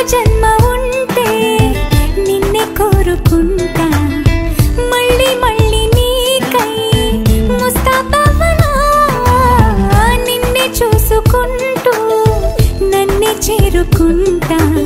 జన్మ ఉంటే నిన్నే కోరుకుంటా మళ్ళీ మళ్ళీ నీకై ముస్తాబవ్వనా నిన్నే చూసుకుంటూ నన్నే చేరుకుంటా